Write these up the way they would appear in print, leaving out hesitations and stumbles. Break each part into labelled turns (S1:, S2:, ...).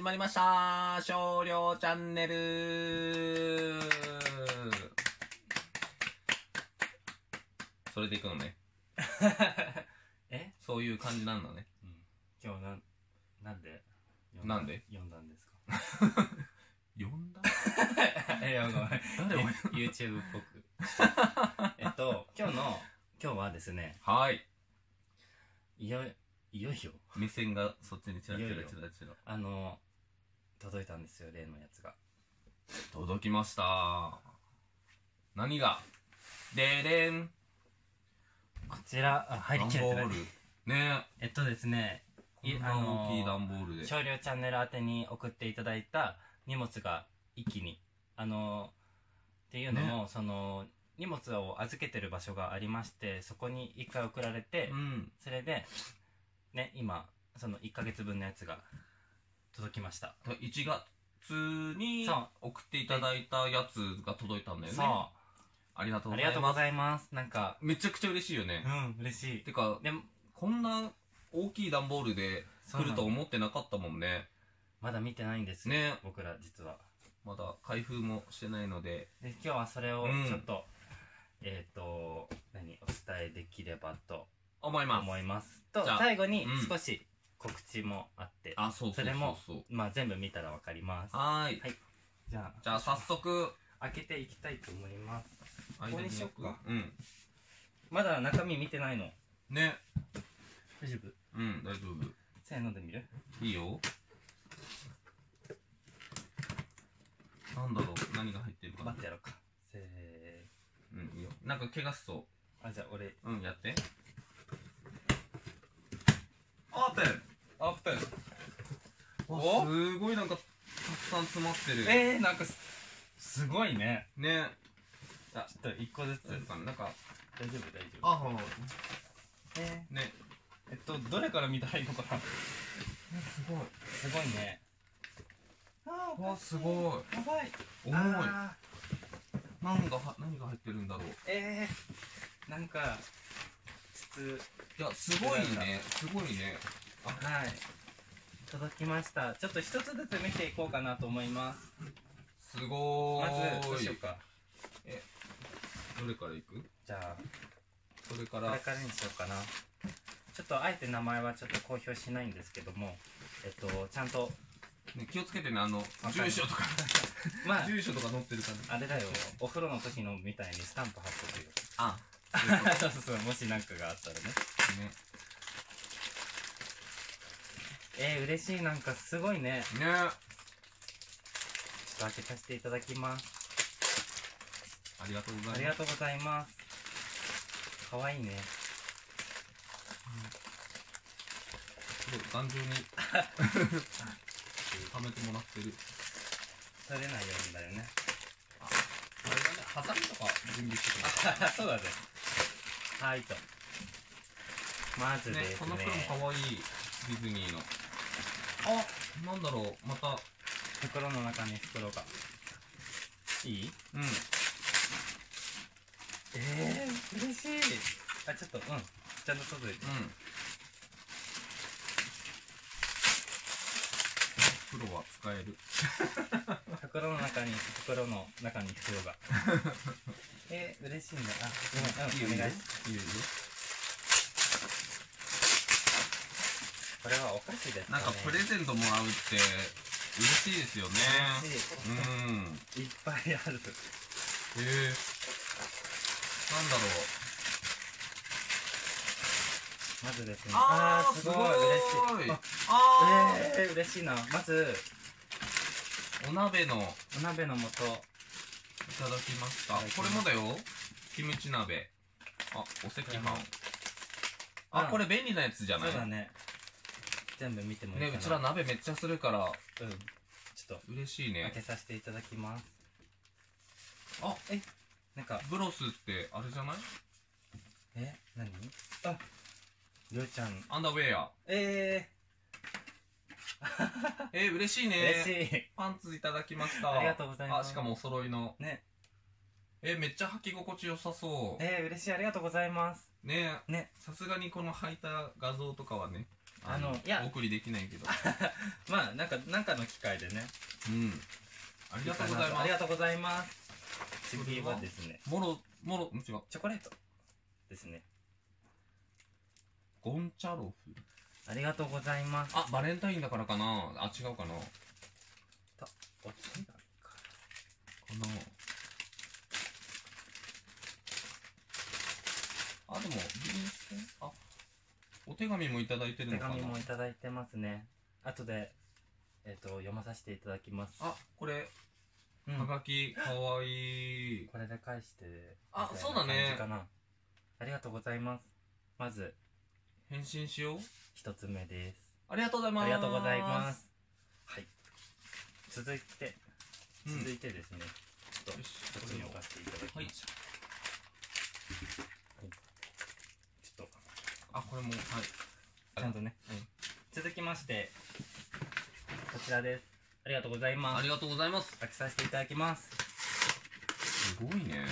S1: まりました少量チャンネル。それでいくのね。
S2: え、
S1: そういう感じなんだね。
S2: うん、今日なんで
S1: なんで
S2: 読んだんですか？
S1: 呼んだ
S2: いや、ごめん。
S1: 誰を
S2: YouTube っぽく。今日はですね、
S1: はい。
S2: いよいよ
S1: 目線がそっちにチラチラチラチラ
S2: 届いたんですよ、例のやつが。
S1: 届きました。何がででん、
S2: こちら、入りきれてない。
S1: 段ボールね。
S2: ですね、
S1: こんな大きい段ボールで
S2: 少量チャンネル宛てに送っていただいた荷物が一気にっていうのも、
S1: ね、
S2: その荷物を預けてる場所がありまして、そこに一回送られて、
S1: うん、
S2: それでね、今その1ヶ月分のやつが届きました。
S1: 1月に送っていただいたやつが届いたんだよね。
S2: そう、
S1: ありがとうございます。
S2: ありがとうございます。なんか
S1: めちゃくちゃ嬉しいよね。
S2: 嬉しい。
S1: てか
S2: でも
S1: こんな大きい段ボールで来ると思ってなかったもんね。
S2: まだ見てないんです
S1: ね、
S2: 僕ら実は。
S1: まだ開封もしてないので、
S2: 今日はそれをちょっと、お伝えできればと
S1: 思います。
S2: 思いますと、
S1: じゃあ
S2: 最後に少し告知もあって、
S1: あ、そうそうそうそう、
S2: それも全部見たらわかります。
S1: はい。
S2: じゃ
S1: あ早速
S2: 開けていきたいと思います。
S1: こ
S2: ここにしよっか。
S1: うん。
S2: まだ中身見てないの。
S1: ね。
S2: 大丈夫？
S1: うん、大丈夫。
S2: せーので見る？
S1: いいよ。なんだろう、何が入ってるかな。
S2: 待ってやろうか。
S1: うん、いいよ。なんか怪我しそう。
S2: じゃあ俺。
S1: うん、やって。オープン。
S2: オープン。
S1: お、すごいなんかたくさん詰まってる。
S2: なんかすごいね。
S1: ね。
S2: ちょっと一個ずつ。
S1: なんか
S2: 大丈夫大丈夫。
S1: あ、ほら。ね。
S2: どれから見たらいいのかな。
S1: すごい。
S2: すごいね。
S1: わ、すごい。
S2: やばい。
S1: 重い。何が入ってるんだろう。
S2: なんか
S1: いや、すごいね。すごいね。
S2: はい。届きました。ちょっと一つずつ見ていこうかなと思います。
S1: すごーい。
S2: まずどうしようか。
S1: どれからいく？
S2: じゃあ
S1: それか
S2: これからにしようかな。ちょっとあえて名前はちょっと公表しないんですけども、ちゃんと
S1: ね、気をつけてね、住所とか住所とか載ってるから。
S2: あれだよ、お風呂の時のみたいにスタンプ貼っとくよ。
S1: あ、
S2: そうそう、もし何かがあったらね。嬉しい。なんかすごいね。ちょっと開けさせていただきます。
S1: ありがとうございます。
S2: ありがとうございます。かわいいね。
S1: すごい頑丈にはめてもらってる。
S2: 取れないようにだよね。
S1: あれだね、ハサミとか準備してくれ。
S2: そうだね。はいと。まずですね。
S1: この袋もかわいい。ディズニーの。なんだろう、また
S2: 袋の中に袋が。いい？
S1: うん。
S2: 嬉しい。ちょっとちゃんと届いて。
S1: 袋は使える。
S2: 袋の中に袋が。嬉しいね。ごめん、お願いします。
S1: いいよ。
S2: これはお菓子ですかね。
S1: なんかプレゼントもらうって嬉しいですよね。
S2: いっぱいある。
S1: なんだろう。
S2: まずですね。
S1: すごい
S2: 嬉しい。嬉しいな。まず
S1: お鍋の
S2: 素いただ
S1: きました。これもだよ。キムチ鍋。お赤飯。これ便利なやつじゃない？
S2: そうだね。全部見てもいいかな。
S1: ね、うちら鍋めっちゃするから
S2: ちょっと
S1: 嬉しいね。
S2: 開けさせていただきます。なんか
S1: ブロスってあれじゃない？
S2: 何？りょうちゃん
S1: アンダーウェア。嬉しいね。
S2: 嬉しい。
S1: パンツいただきました。
S2: ありがとうございます。
S1: しかもお揃いの
S2: ね。
S1: めっちゃ履き心地良さそう。
S2: 嬉しい。ありがとうございます。
S1: ね。さすがにこの履いた画像とかはね、
S2: いや
S1: お送りできないけど。
S2: まあなんかの機会でね。
S1: ありがとうございます。
S2: ありがとうございます。次はですね、
S1: 違う。
S2: チョコレートですね。
S1: ゴンチャロフ。
S2: ありがとうございます。
S1: あ、バレンタインだからかな。あ、違うかな。
S2: お手紙か
S1: な。あ、でも、お手紙もいただいてるのかな。
S2: 手紙もいただいてますね。後で、読まさせていただきます。
S1: あ、これ、はがき、かわいい。
S2: これで返して、
S1: あ、そうだね。
S2: ありがとうございます。まず、
S1: 返信しよう。
S2: 一つ目です。
S1: ありがとうございます。
S2: ありがとうございます。はい。続いてですね、ちょっと、こっちに置かせていただきましょう。ちょっと、
S1: これも、はい。
S2: ちゃんとね。続きまして、こちらです。ありがとうございます。
S1: ありがとうございます。
S2: 開けさせていただきます。
S1: すごいね。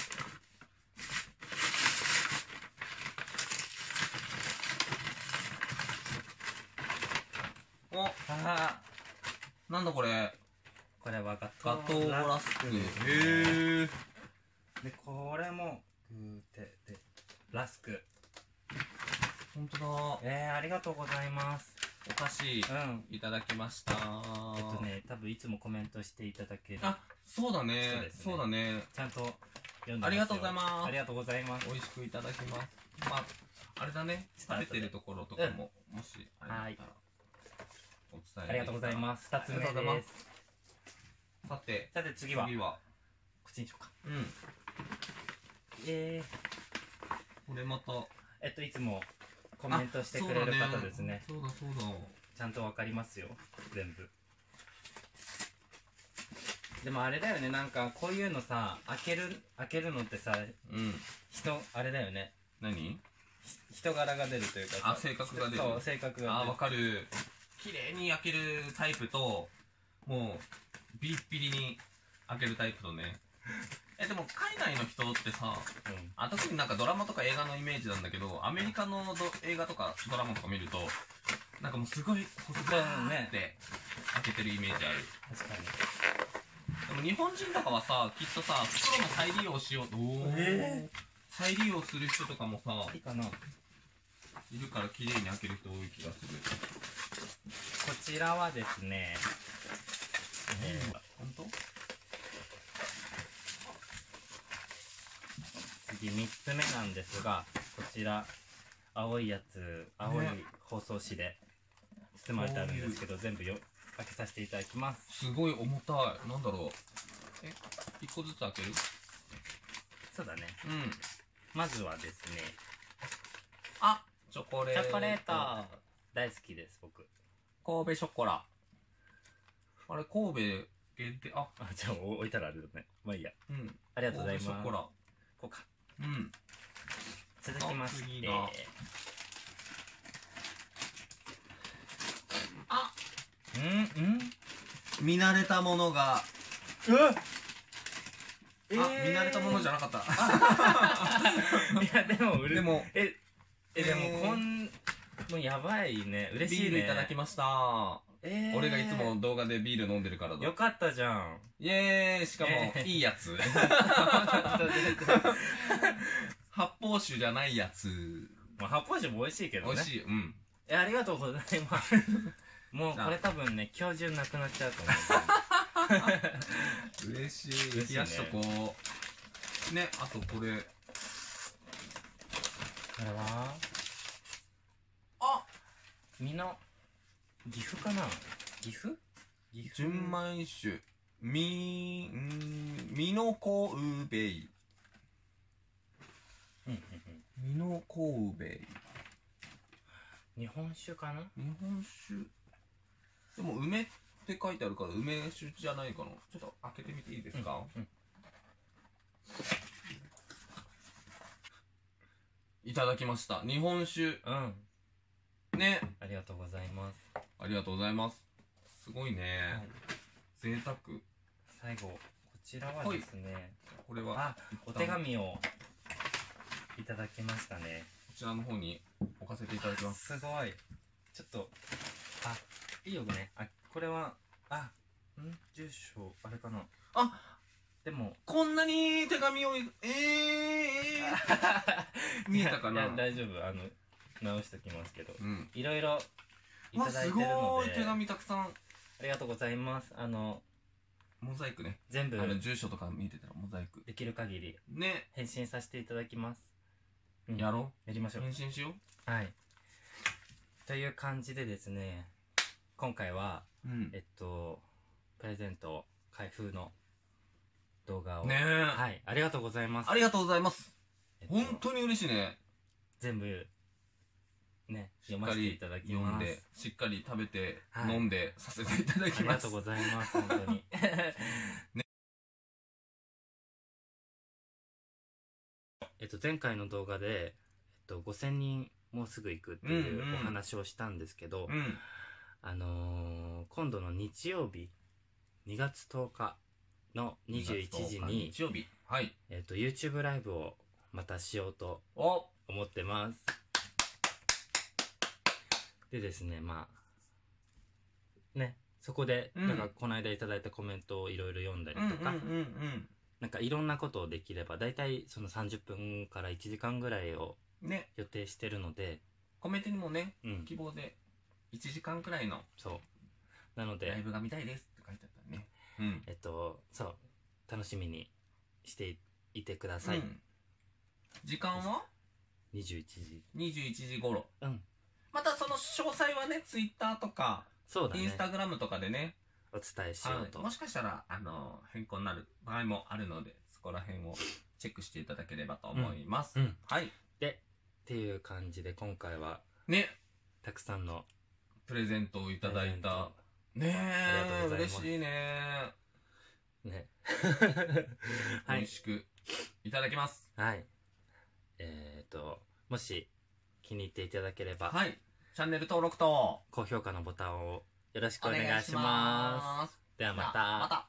S1: なんだこれ。
S2: これはガ
S1: トーラスク。
S2: へえ。で、これも、で、ラスク。
S1: ほんとだ。
S2: ありがとうございます。
S1: お菓子、いただきました。
S2: 多分いつもコメントしていただける。
S1: あ、そうだね。そうだね。
S2: ちゃんと読んでますよ。
S1: ありがとうございます。
S2: ありがとうございます。
S1: 美味しくいただきます。まあ、あれだね。食べてるところとかも、もし、あれだったら、お伝え。
S2: ありがとうございます。2つ目です。
S1: さて、
S2: 次は、こっちにしようか。
S1: これまた、
S2: いつもコメントしてくれる方ですね。
S1: そうだ。
S2: ちゃんとわかりますよ、全部。でもあれだよね、なんかこういうのさ、開けるのってさ、あれだよね。
S1: 何？
S2: 人柄が出るというかさ。
S1: 性格が出る。
S2: そう、性格が出る。
S1: わかる。綺麗に開けるタイプと、もう、ビリッビリに開けるタイプとね。でも海外の人ってさ、特になんかドラマとか映画のイメージなんだけど、アメリカの映画とかドラマとか見ると、なんかもうすごい細くって開けてるイメージある。
S2: 確かに。
S1: でも日本人とかはさ、きっとさ、袋の再利用しようと、再利用する人とかもさ、
S2: いいかな、
S1: いるから綺麗に開ける人多い気がする。
S2: こちらはですね、
S1: 本当？
S2: 次3つ目なんですが、こちら青いやつ、青い包装紙で包まれてあるんですけど、全部開けさせていただきます。
S1: すごい重たい。なんだろう。1個ずつ開ける？
S2: そうだね。まずはですね、
S1: チョコレート。
S2: 大好きです、僕。
S1: 神戸ショコラ。あれ、神戸限定、
S2: じゃあ置いたらあれだね。まあいいや。ありがとうございます。
S1: 神戸ショコラ。
S2: こうか。続きまして、
S1: 見慣れたものが。見慣れたものじゃなかった。
S2: いや、でも、もうやばいね。嬉しいね。
S1: ビールいただきました。俺がいつも動画でビール飲んでるからだ。
S2: よかったじゃん。
S1: イエーイ。しかも、いいやつ。発泡酒じゃないやつ。
S2: 発泡酒も美味しいけどね。
S1: 美味しい。
S2: ありがとうございます。もうこれ多分ね、今日中なくなっちゃうと思
S1: う。嬉しい。冷やしとこう。ね、あとこれ。
S2: これは岐阜かな？岐阜
S1: 純米酒。美濃神戸。美濃神戸。
S2: 日本酒かな？
S1: 日本酒。でも梅って書いてあるから梅酒じゃないかな。ちょっと開けてみていいですか？いただきました。日本酒。ね。
S2: ありがとうございます。
S1: ありがとうございます。すごいね。贅沢。
S2: 最後、こちらはですね、
S1: これは
S2: お手紙をいただきましたね。
S1: こちらの方に置かせていただきます。
S2: すごい。 ちょっといいよね。これは住所あれかな。でも
S1: こんなに手紙を見えたかな。
S2: いや大丈夫、直しときますけど、
S1: うん、
S2: いろいろいただいてる
S1: す
S2: ので、
S1: ごい手紙たくさん。
S2: ありがとうございます。
S1: モザイクね、
S2: 全部
S1: 住所とか見てたらモザイク
S2: できる限り
S1: ね、
S2: 返信させていただきます。
S1: やろ
S2: やりましょう。
S1: 返信しよ
S2: う。はい。という感じでですね、今回は、プレゼント開封の動画を
S1: ねえ、
S2: はい、ありがとうございます。
S1: ありがとうございます。本当に嬉しいね。
S2: 全部ね、読ませていただきます。
S1: 読んで、しっかり食べて、飲んでさせていただきます。
S2: ありがとうございます、本当に。ね、前回の動画で、5000人もうすぐ行くっていうお話をしたんですけど、今度の日曜日、2月10日の21時に、
S1: 日曜日、はい、
S2: YouTube ライブをまたしようと思ってます。でですね、そこで、なんかこの間いただいたコメントをいろいろ読んだりとか、なんかいろんなことをできれば、だいたいその30分から1時間ぐらいを予定してるので、
S1: コメントにもね、希望で1時間くらいの、
S2: なので
S1: ライブが見たいですって書いてあったね。
S2: そう、楽しみにしていてください。
S1: 時間は
S2: 21時。
S1: 21時頃。またその詳細はね、Twitter とか、インスタグラムとかでね、
S2: お伝えしようと。
S1: もしかしたら、変更になる場合もあるので、そこら辺をチェックしていただければと思います。はい。
S2: で、っていう感じで今回は、
S1: ね、
S2: たくさんの
S1: プレゼントをいただいた。ねえ、嬉しいね。
S2: ね。
S1: 美味しくいただきます。
S2: はい。もし気に入っていただければ、
S1: はい。チャンネル登録と
S2: 高評価のボタンをよろしくお願いします。ではまた。